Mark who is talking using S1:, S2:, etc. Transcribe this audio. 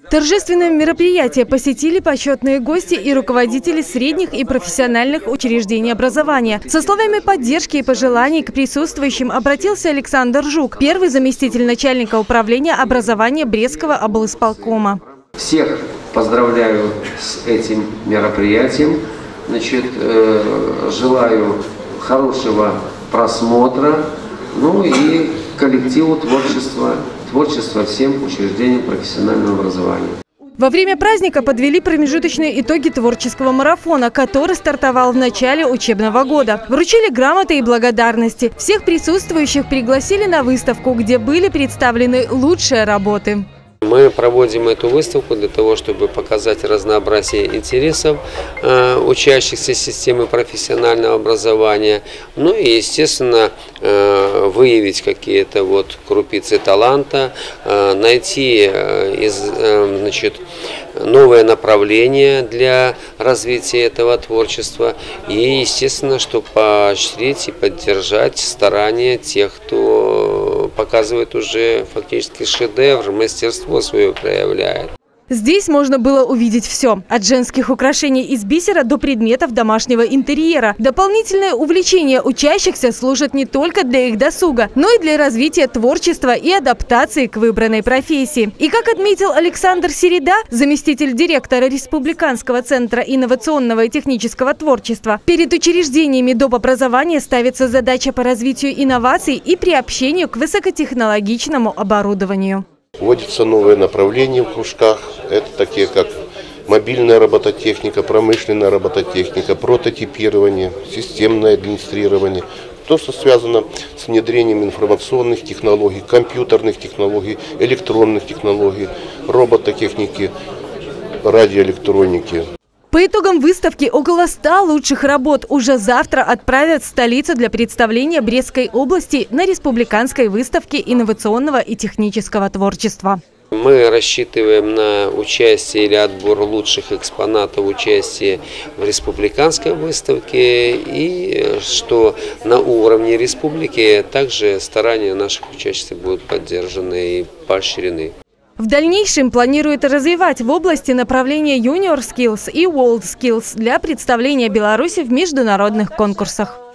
S1: Торжественное мероприятие посетили почетные гости и руководители средних и профессиональных учреждений образования. Со словами поддержки и пожеланий к присутствующим обратился Александр Жук, первый заместитель начальника управления образования Брестского облисполкома.
S2: Всех поздравляю с этим мероприятием. Желаю хорошего просмотра, ну и коллективу творчества всем учреждениям профессионального образования.
S1: Во время праздника подвели промежуточные итоги творческого марафона, который стартовал в начале учебного года. Вручили грамоты и благодарности. Всех присутствующих пригласили на выставку, где были представлены лучшие работы.
S3: Мы проводим эту выставку для того, чтобы показать разнообразие интересов учащихся системы профессионального образования, ну и, естественно, выявить какие-то крупицы таланта, найти новое направление для развития этого творчества и, естественно, чтобы поощрить и поддержать старания тех, кто показывает уже фактически шедевр, мастерство свое проявляет.
S1: Здесь можно было увидеть все. От женских украшений из бисера до предметов домашнего интерьера. Дополнительное увлечение учащихся служит не только для их досуга, но и для развития творчества и адаптации к выбранной профессии. И как отметил Александр Середа, заместитель директора Республиканского центра инновационного и технического творчества, перед учреждениями доп. Образования ставится задача по развитию инноваций и приобщению к высокотехнологичному оборудованию.
S4: Вводятся новые направления в кружках. Это такие как мобильная робототехника, промышленная робототехника, прототипирование, системное администрирование. То, что связано с внедрением информационных технологий, компьютерных технологий, электронных технологий, робототехники, радиоэлектроники.
S1: По итогам выставки около 100 лучших работ уже завтра отправят в столицу для представления Брестской области на республиканской выставке инновационного и технического творчества.
S3: Мы рассчитываем на участие или отбор лучших экспонатов участия в республиканской выставке и что на уровне республики также старания наших участников будут поддержаны и поощрены.
S1: В дальнейшем планирует развивать в области направления Junior Skills и World Skills для представления Беларуси в международных конкурсах.